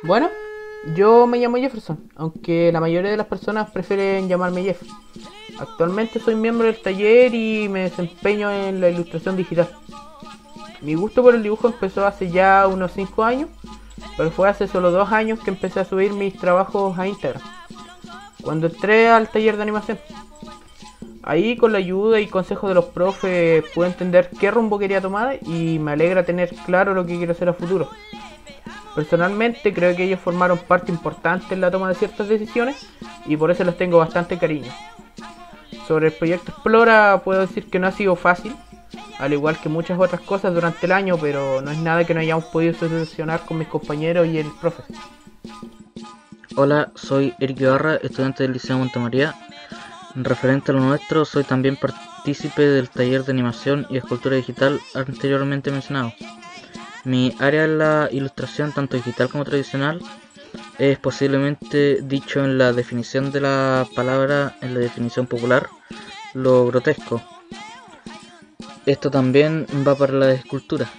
Bueno, yo me llamo Jefferson, aunque la mayoría de las personas prefieren llamarme Jeff. Actualmente soy miembro del taller y me desempeño en la ilustración digital. Mi gusto por el dibujo empezó hace ya unos 5 años, pero fue hace solo 2 años que empecé a subir mis trabajos a Instagram, cuando entré al taller de animación. Ahí, con la ayuda y consejo de los profes, pude entender qué rumbo quería tomar y me alegra tener claro lo que quiero hacer a futuro. Personalmente creo que ellos formaron parte importante en la toma de ciertas decisiones y por eso les tengo bastante cariño. Sobre el proyecto Explora puedo decir que no ha sido fácil, al igual que muchas otras cosas durante el año, pero no es nada que no hayamos podido solucionar con mis compañeros y el profe. Hola, soy Eric Ibarra, estudiante del Liceo Montemaría. Referente a lo nuestro, soy también partícipe del taller de animación y escultura digital anteriormente mencionado. Mi área es la ilustración tanto digital como tradicional. Es posiblemente dicho en la definición de la palabra, en la definición popular, lo grotesco. Esto también va para la escultura.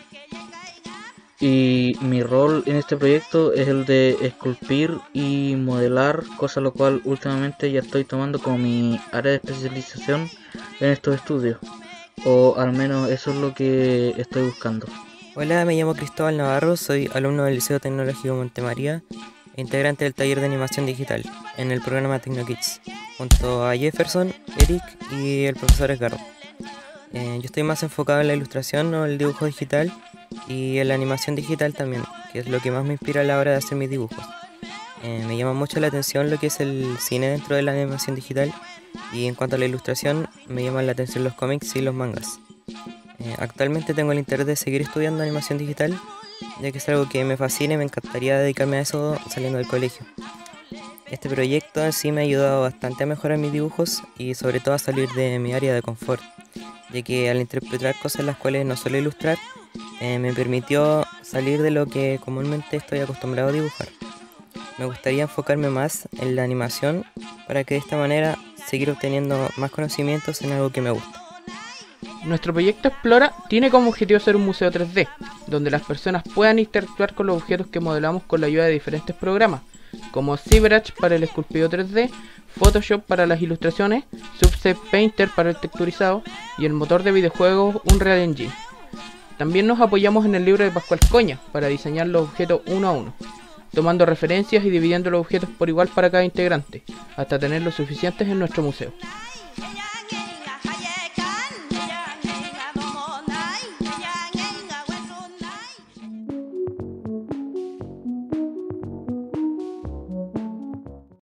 Y mi rol en este proyecto es el de esculpir y modelar, cosa lo cual últimamente ya estoy tomando como mi área de especialización en estos estudios, o al menos eso es lo que estoy buscando. Hola, me llamo Cristóbal Navarro, soy alumno del Liceo Tecnológico Montemaría e integrante del taller de animación digital en el programa TecnoKids, junto a Jefferson, Eric y el profesor Edgardo. Yo estoy más enfocado en la ilustración o el dibujo digital y en la animación digital también, que es lo que más me inspira a la hora de hacer mis dibujos. Me llama mucho la atención lo que es el cine dentro de la animación digital, y en cuanto a la ilustración me llaman la atención los cómics y los mangas. Actualmente tengo el interés de seguir estudiando animación digital, ya que es algo que me fascina y me encantaría dedicarme a eso saliendo del colegio. Este proyecto en sí me ha ayudado bastante a mejorar mis dibujos y sobre todo a salir de mi área de confort, ya que al interpretar cosas las cuales no suelo ilustrar, me permitió salir de lo que comúnmente estoy acostumbrado a dibujar. Me gustaría enfocarme más en la animación para que de esta manera seguir obteniendo más conocimientos en algo que me gusta. Nuestro proyecto Explora tiene como objetivo ser un museo 3D, donde las personas puedan interactuar con los objetos que modelamos con la ayuda de diferentes programas, como ZBrush para el esculpido 3D, Photoshop para las ilustraciones, Substep Painter para el texturizado y el motor de videojuegos Unreal Engine. También nos apoyamos en el libro de Pascual Coña para diseñar los objetos uno a uno, tomando referencias y dividiendo los objetos por igual para cada integrante, hasta tener los suficientes en nuestro museo.